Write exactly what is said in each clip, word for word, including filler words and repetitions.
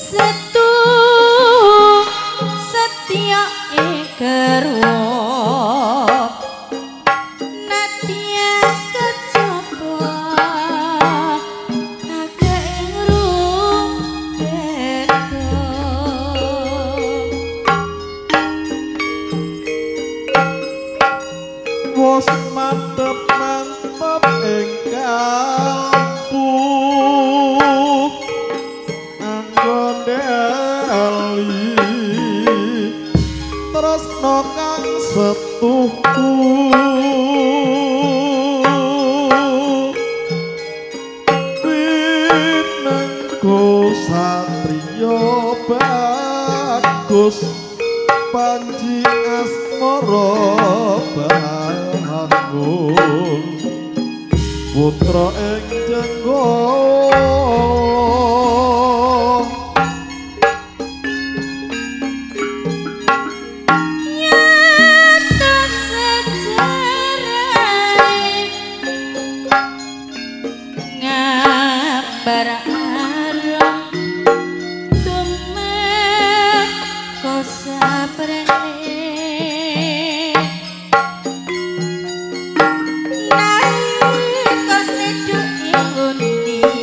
setu setia ekerok natia kecoba agak ingrum beto wos mantep mantep engkau tresno kang setuhku winengku satriya bagus panji asmara bangun putra ing jenggong Nai kon neduk ingundi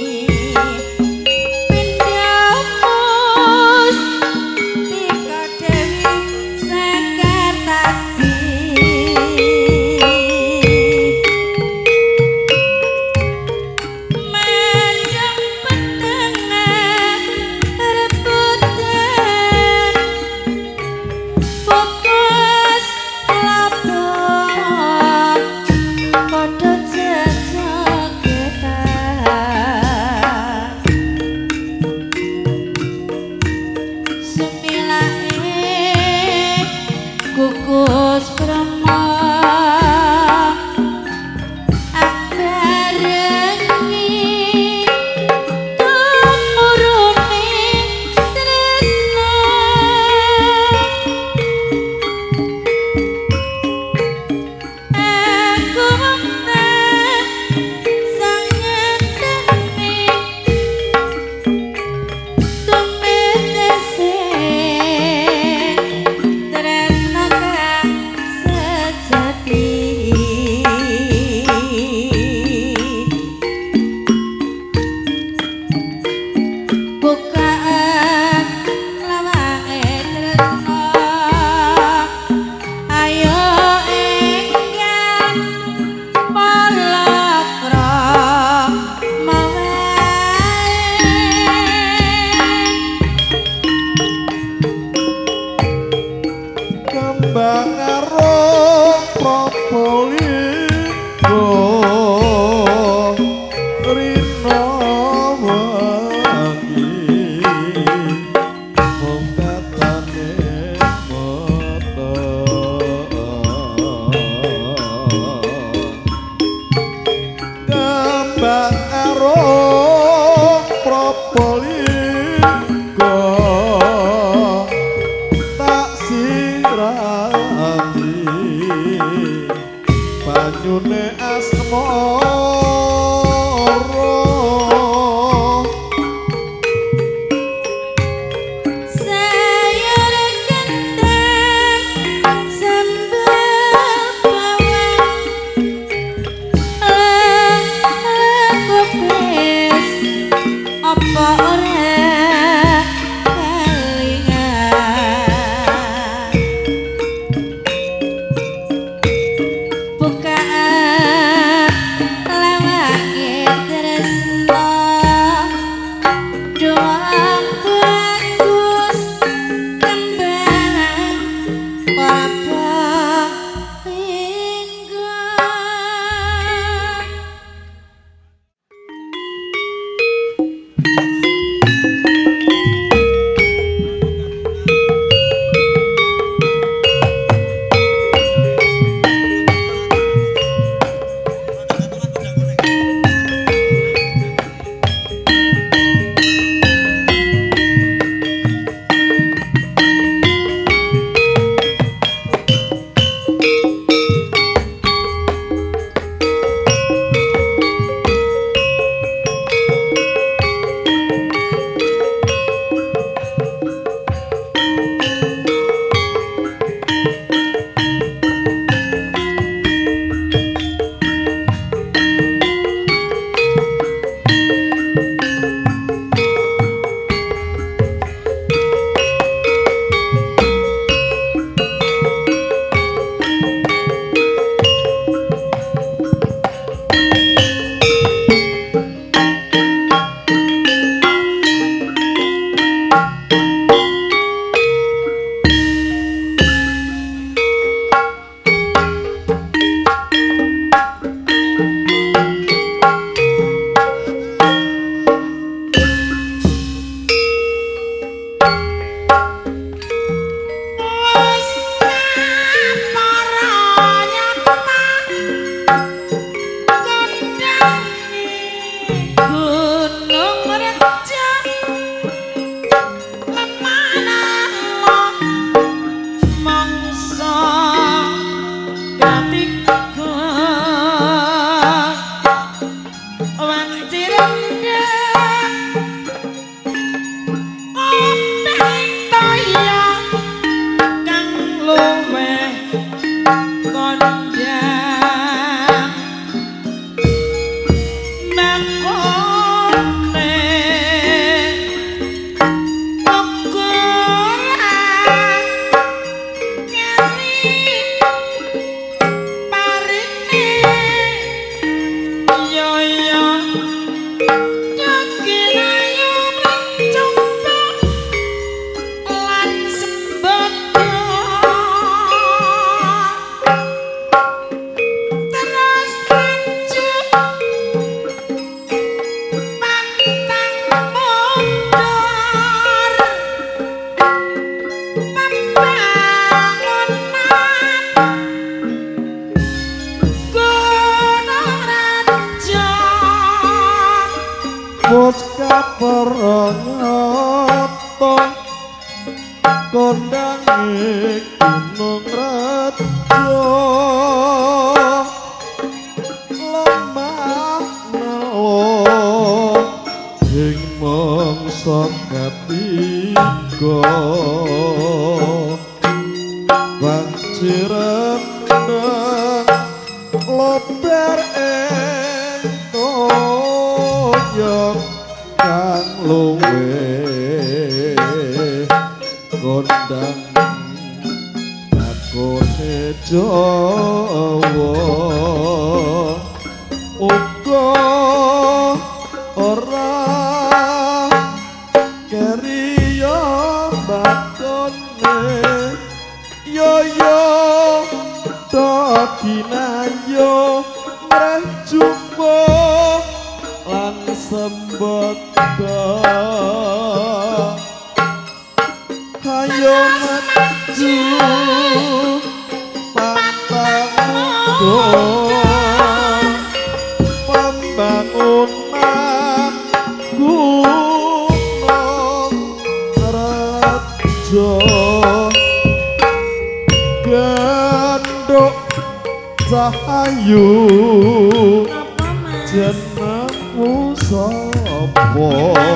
kondange gunung rejo lemah nelo ing mangsa katiga banjir rendeng lober entoyok kang luwe kondang lakone Jawa uga ora keriya batone yo yo daginayo mreh jumbo lan sembada ayo maju pantangku pembangunan gunung rejo genduk cahayu jenengmu sapa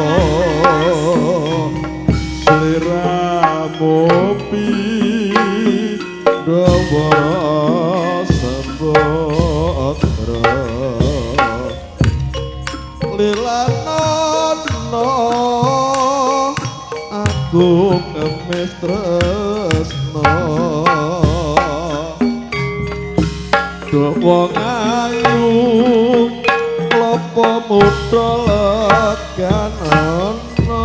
sliramu pindhawa sembadra lilanono aku ngemis tresno do wong ayu klopo muda legan ana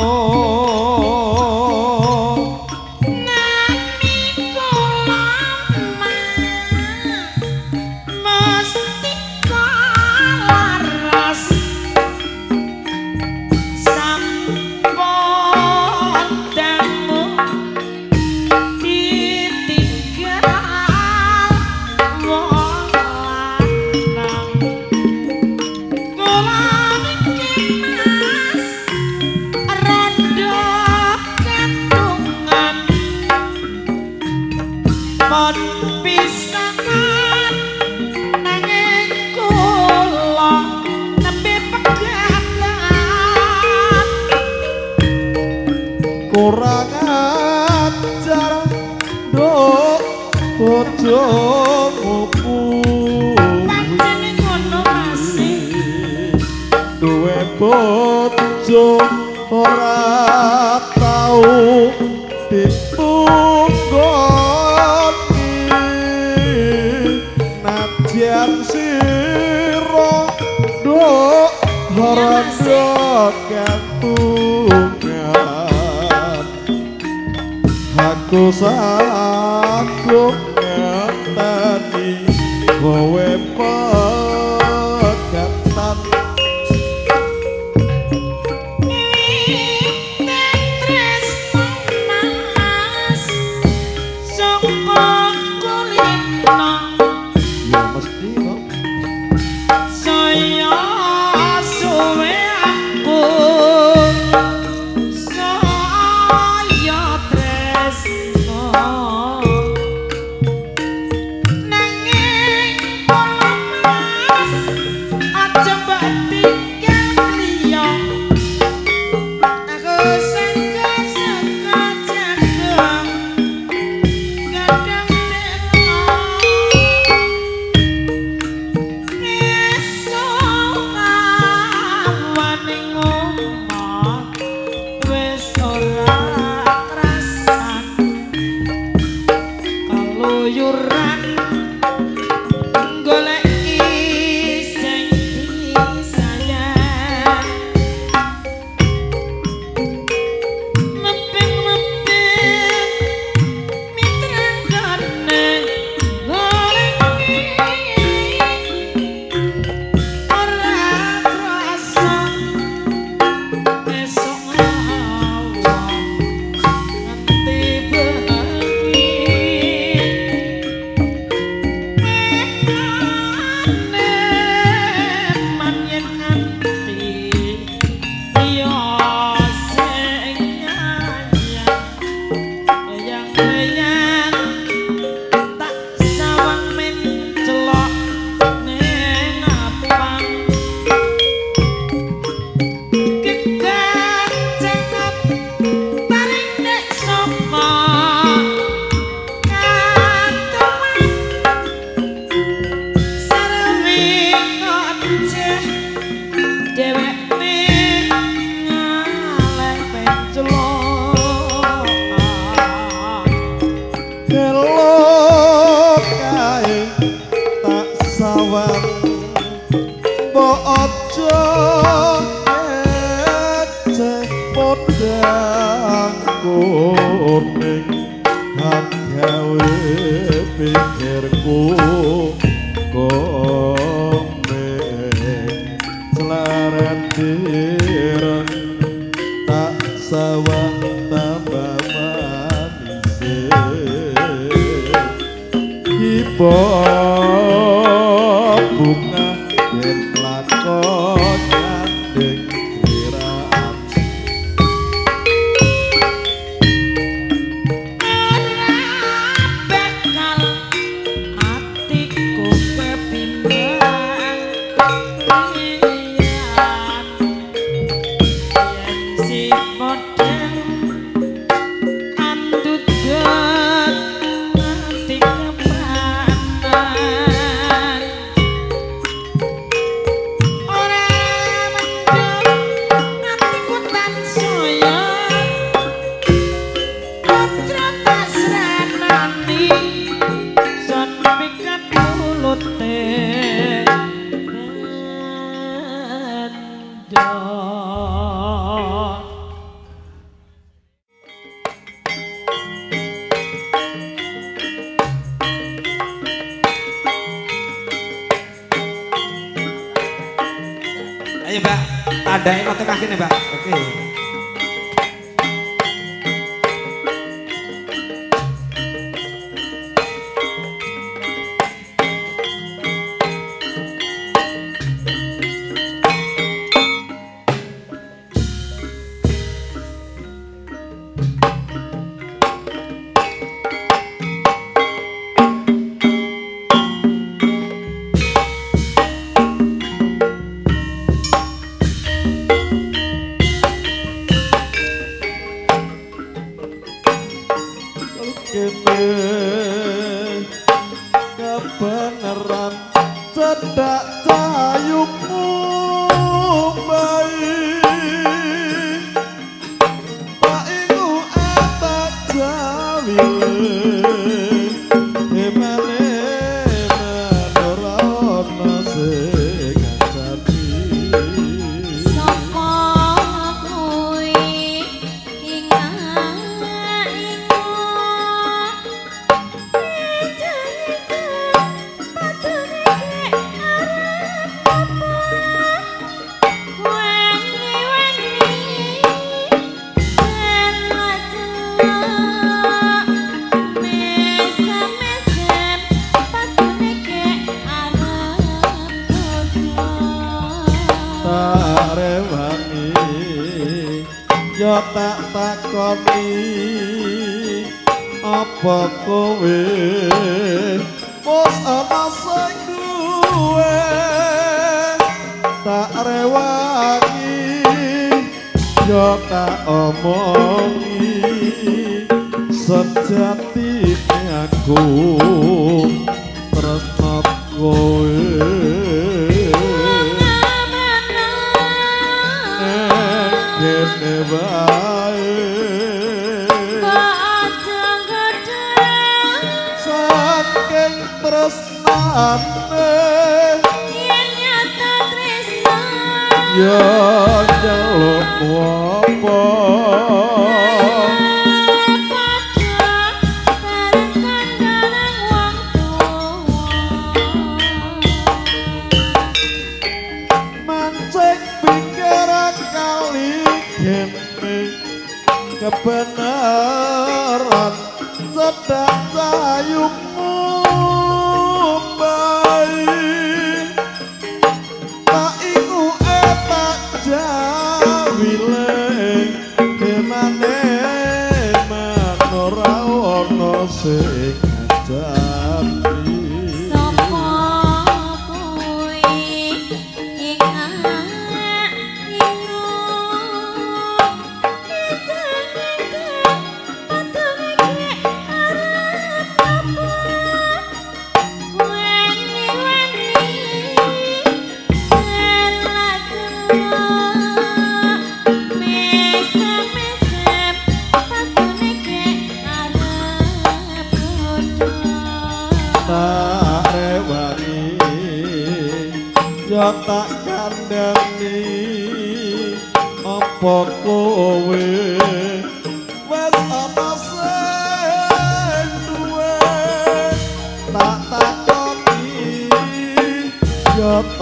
kurang ajar nduk bojomu pancene ngono Mas duwe bojo ora tau ditunggoni najan sira nduk ora nduk aku sanggup ngerteni kowe pegatan tresno Mas saka kulitno ya mesti kok saya suwe aku saya tresno kuning hak gawe pikirku komeng selaret direng tak sawang tambah manis ibu bunga yen lakon nyanding kiraan bakal atiku pepimbang liyan yen si model andudut ati kepanan ora mendung atiku tansaya putra pasranani son pikat mulute rendang. Ayo Mbak, tandain otak kaki nih Mbak. Oke. kene kebenaran cedak cayumu baik tak ingu atak jawile emane menorono sing ngajati Sapa kuwi ingat ingat ijen-ijen padune kek arep apa weni-weni jela-jela mesem-mesem padune kek arep padha tak rewangi yo tak takoni apa kowe wis ana sing duwe tak rewangi yo tak omongi sejatine aku tresno kowe kene wae saking tresnane ya jaluk apa mancing pikiran kali kene kebenaran cedak cayumu baik tak ingu etak jawile kemane manora ono sing ngajapi Sapa kuwi ingat ingat ijen-ijen padune kek arep apa weni-weni jela-jela mesem-mesem padune kek arep padha tak rewangi yo tak kandhani apa kowe wis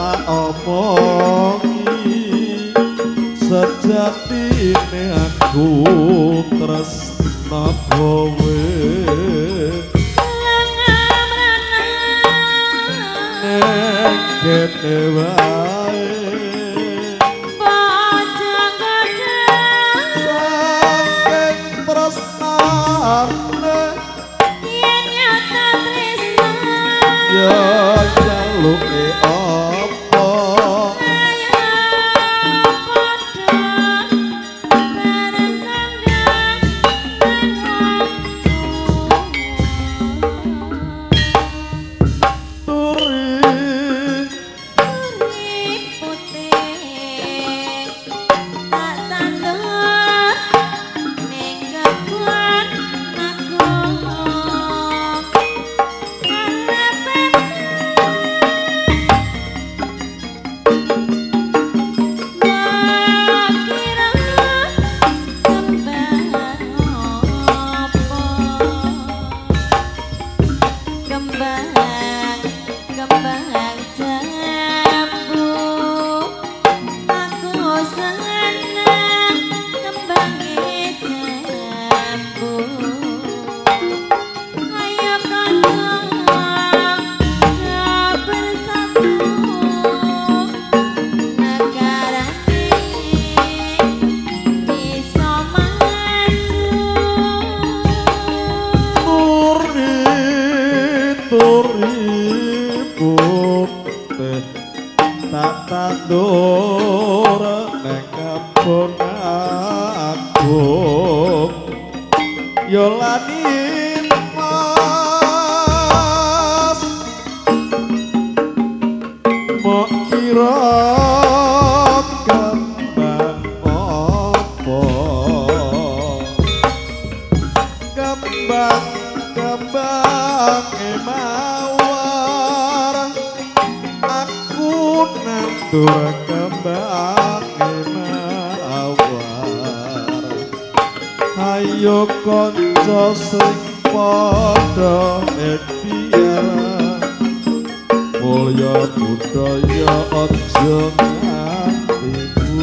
tak omongi sejatine aku tresna kowe nek kene wae saking tresnane ya jaluke apa tandur nek kebon aku yo lani mas mok kira kembang opo kembang kembang emawar aku nandur kembang emawar ayo kanca sing padha biar mulya budaya aja nganti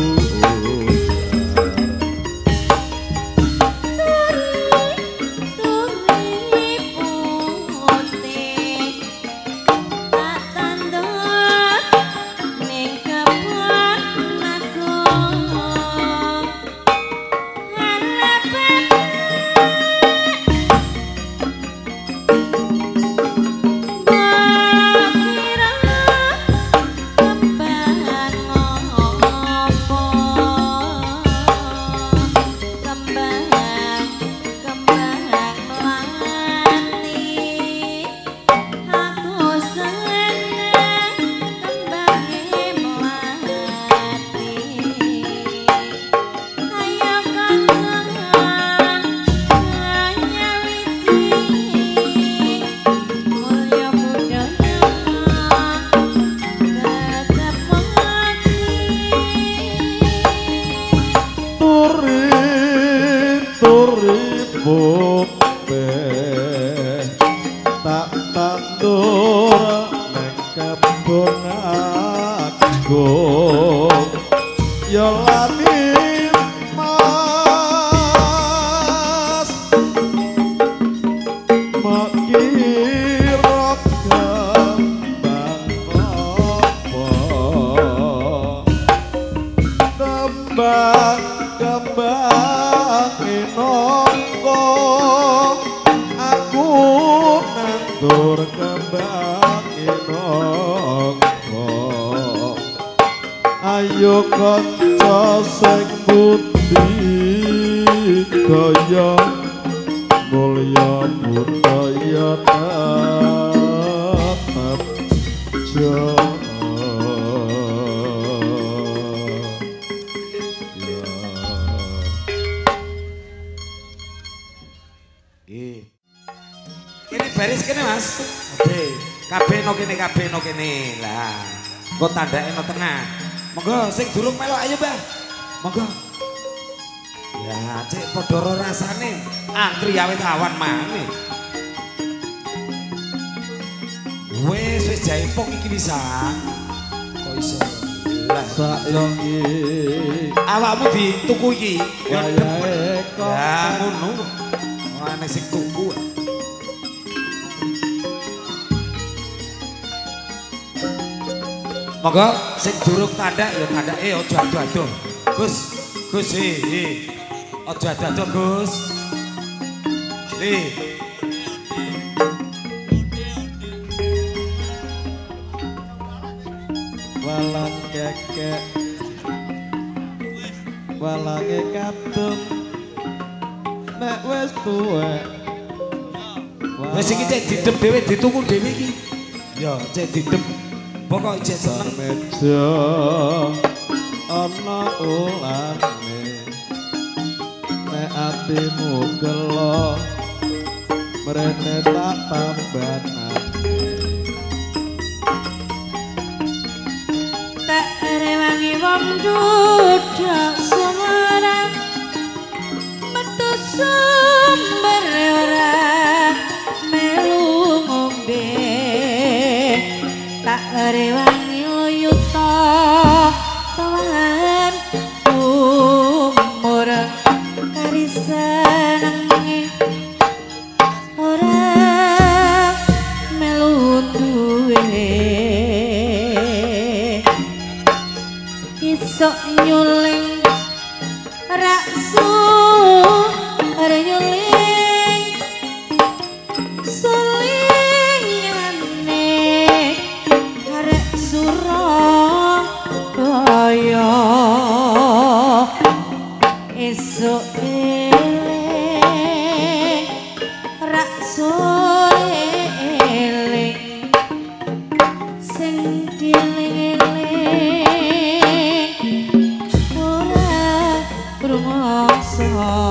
tak tandur nek kebon aku ya lani mas mok kira kembang apa kembang kembang enongko aku nandur kembang enongko ayo kanca sing budi kaya mulya budaya tetep jaga. Kene baris kene Mas. Oke, kabeh no kene kabeh no kene. Lah, kok tandake no tengah. Monggo sing durung melok ayo, Mbah. Monggo. Ya, cek padha ro rasane antri awet awan maneh. Wes wis jaipong iki bisa. iso. Lah saiki awakmu dituku iki. Ya wayahe kok ya ngono. Ana sing tuku. Monggo sing durung tandak ya tandake aja adu-adu. Gus, Gus he he. Aja adu-adu Gus. He. walang kekek walange kadung nek wis tuwek Wis iki cek didep dhewe dituku dhewe iki. Ya, cek didep. Pokok cek seneng meja ana ulane nek atimu gelo mrene tak tambanane tak rewangi wong duduk semarang metu sumber ora melu ngombe tak rewangi loyuta tawahan umur kari senenge ora melu duwe isok nyuling raksu are nyuling sulingane arek Surabaya esok eling raksu eling sing dieling-eling ora rumangsa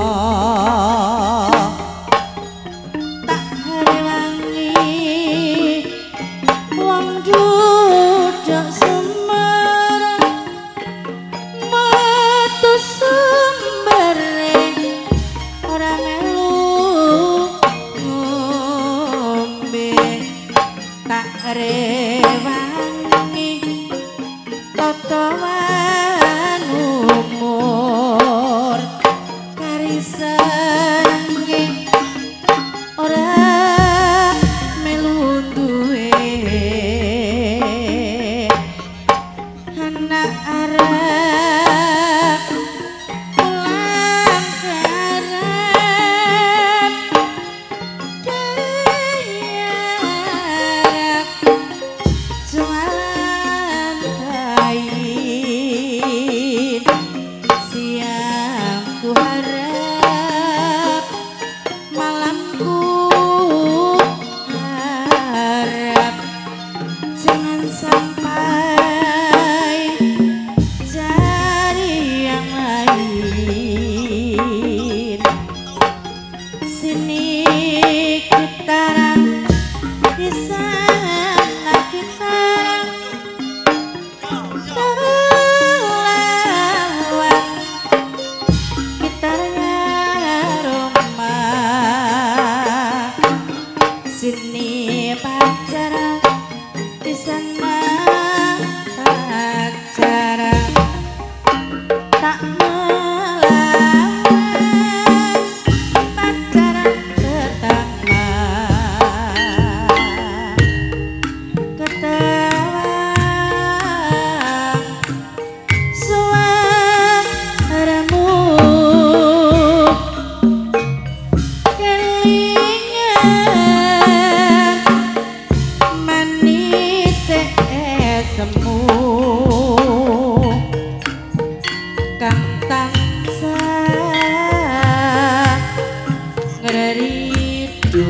tak rewangi wong duduk Semarang metu sumbere ora melu ngombe tak rewangi totowan umur kari senenge ora melu duwe anak arep pulang garap dayarap jualan kain siang ku harap malamku harap jangan sampai cari yang lain sini kita di sana kita terlawat gitarnya rumah sini pacaran di sana pacaran tak melawan pacaran pertama ketawa suaramu kelingan manis semu kang tansah ngeridu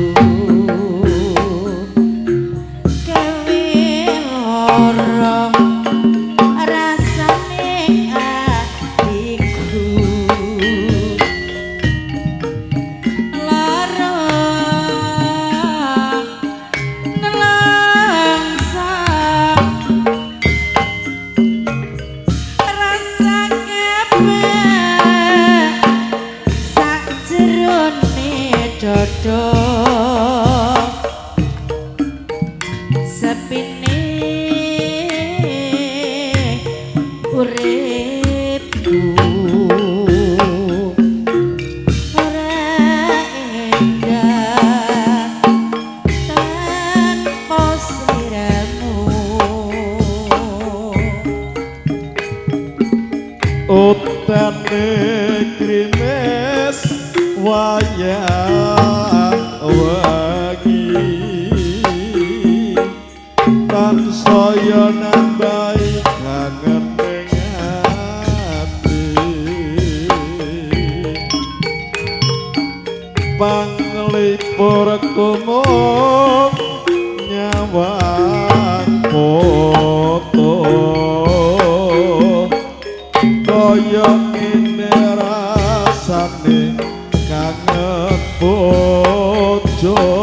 gawe lara rasane atiku lara nelangsang rasa kabeh sakjerone dodo sepine wayah wengi tansaya nambahi kangen ning ati panglipur kumung nyawang foto kaya ngene rasane kangen bojo